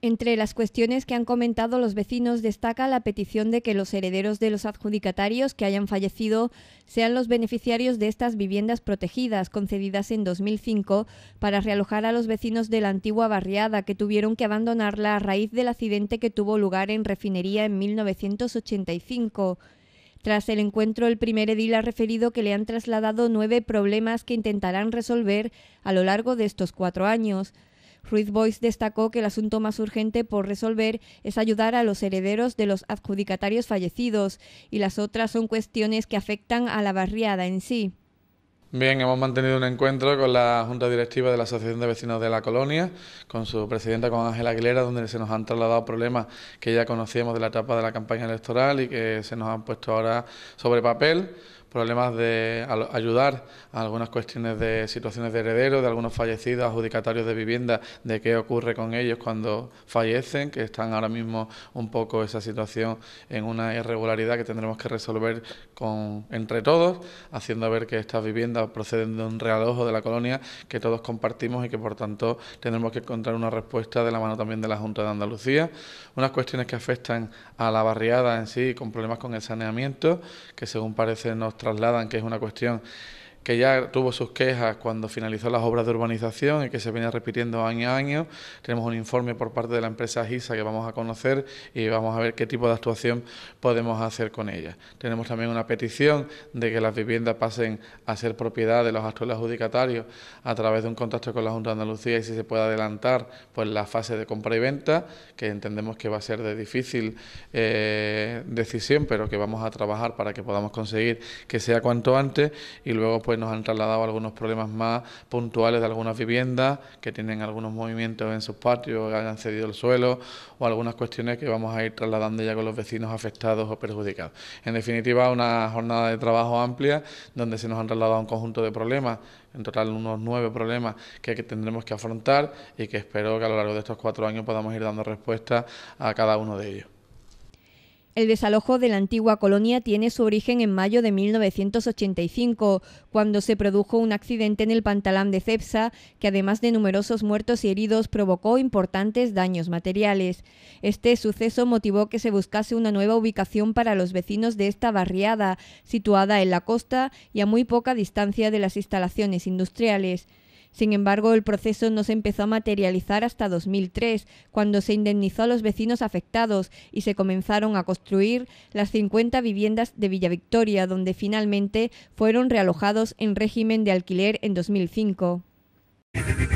Entre las cuestiones que han comentado los vecinos destaca la petición de que los herederos de los adjudicatarios que hayan fallecido sean los beneficiarios de estas viviendas protegidas concedidas en 2005 para realojar a los vecinos de la antigua barriada que tuvieron que abandonarla a raíz del accidente que tuvo lugar en Refinería en 1985. Tras el encuentro, el primer edil ha referido que le han trasladado 9 problemas que intentarán resolver a lo largo de estos 4 años. Ruiz Boix destacó que el asunto más urgente por resolver es ayudar a los herederos de los adjudicatarios fallecidos y las otras son cuestiones que afectan a la barriada en sí. Bien, hemos mantenido un encuentro con la Junta Directiva de la Asociación de Vecinos de la Colonia, con su presidenta, con Ángela Aguilera, donde se nos han trasladado problemas que ya conocíamos de la etapa de la campaña electoral y que se nos han puesto ahora sobre papel. Problemas de ayudar a algunas cuestiones de situaciones de herederos, de algunos fallecidos, adjudicatarios de vivienda, de qué ocurre con ellos cuando fallecen, que están ahora mismo un poco esa situación en una irregularidad que tendremos que resolver entre todos, haciendo ver que estas viviendas proceden de un realojo de la colonia que todos compartimos y que por tanto tendremos que encontrar una respuesta de la mano también de la Junta de Andalucía. Unas cuestiones que afectan a la barriada en sí, con problemas con el saneamiento, que según parece nos trasladan que es una cuestión que ya tuvo sus quejas cuando finalizó las obras de urbanización y que se viene repitiendo año a año. Tenemos un informe por parte de la empresa GISA que vamos a conocer y vamos a ver qué tipo de actuación podemos hacer con ella. Tenemos también una petición de que las viviendas pasen a ser propiedad de los actuales adjudicatarios a través de un contacto con la Junta de Andalucía y si se puede adelantar pues la fase de compra y venta, que entendemos que va a ser de difícil decisión, pero que vamos a trabajar para que podamos conseguir que sea cuanto antes. Y luego pues nos han trasladado algunos problemas más puntuales de algunas viviendas que tienen algunos movimientos en sus patios, que hayan cedido el suelo o algunas cuestiones que vamos a ir trasladando ya con los vecinos afectados o perjudicados. En definitiva, una jornada de trabajo amplia donde se nos han trasladado un conjunto de problemas, en total unos 9 problemas que tendremos que afrontar y que espero que a lo largo de estos 4 años podamos ir dando respuesta a cada uno de ellos. El desalojo de la antigua colonia tiene su origen en mayo de 1985, cuando se produjo un accidente en el Pantalán de Cepsa que, además de numerosos muertos y heridos, provocó importantes daños materiales. Este suceso motivó que se buscase una nueva ubicación para los vecinos de esta barriada, situada en la costa y a muy poca distancia de las instalaciones industriales. Sin embargo, el proceso no se empezó a materializar hasta 2003, cuando se indemnizó a los vecinos afectados y se comenzaron a construir las 50 viviendas de Villa Victoria, donde finalmente fueron realojados en régimen de alquiler en 2005.